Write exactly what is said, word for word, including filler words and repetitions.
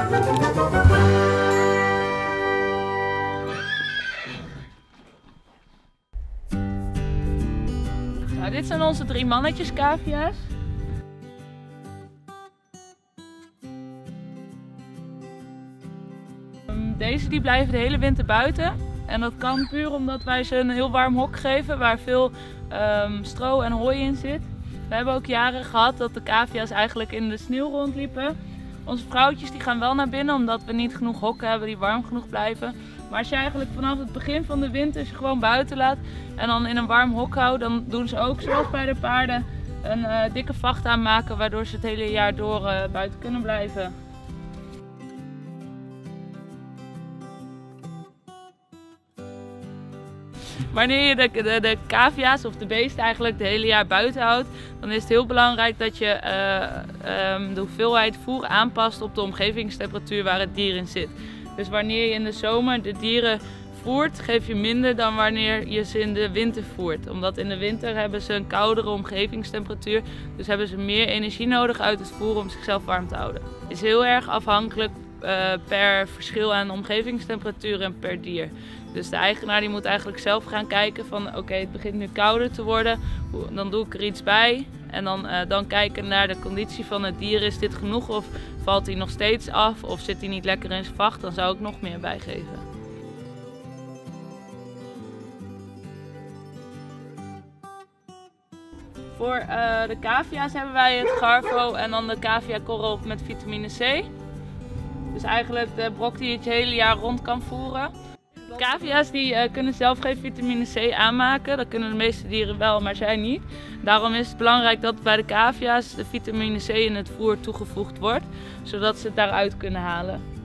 Nou, dit zijn onze drie mannetjes cavia's. Deze die blijven de hele winter buiten. En dat kan puur omdat wij ze een heel warm hok geven waar veel um, stro en hooi in zit. We hebben ook jaren gehad dat de cavia's eigenlijk in de sneeuw rondliepen. Onze vrouwtjes die gaan wel naar binnen omdat we niet genoeg hokken hebben die warm genoeg blijven. Maar als je eigenlijk vanaf het begin van de winter ze gewoon buiten laat en dan in een warm hok houdt, dan doen ze ook zoals bij de paarden een uh, dikke vacht aanmaken waardoor ze het hele jaar door uh, buiten kunnen blijven. Wanneer je de, de, de cavia's of de beesten eigenlijk het hele jaar buiten houdt, dan is het heel belangrijk dat je uh, um, de hoeveelheid voer aanpast op de omgevingstemperatuur waar het dier in zit. Dus wanneer je in de zomer de dieren voert, geef je minder dan wanneer je ze in de winter voert. Omdat in de winter hebben ze een koudere omgevingstemperatuur, dus hebben ze meer energie nodig uit het voer om zichzelf warm te houden. Het is heel erg afhankelijk uh, per verschil aan omgevingstemperatuur en per dier. Dus de eigenaar die moet eigenlijk zelf gaan kijken van oké, okay, het begint nu kouder te worden, dan doe ik er iets bij. En dan, uh, dan kijken naar de conditie van het dier, is dit genoeg of valt hij nog steeds af of zit hij niet lekker in zijn vacht, dan zou ik nog meer bijgeven. Voor uh, de cavia's hebben wij het Garvo en dan de caviakorrel met vitamine C. Dus eigenlijk de brok die je het hele jaar rond kan voeren. Cavia's die uh, kunnen zelf geen vitamine C aanmaken, dat kunnen de meeste dieren wel, maar zij niet. Daarom is het belangrijk dat bij de cavia's de vitamine C in het voer toegevoegd wordt, zodat ze het daaruit kunnen halen.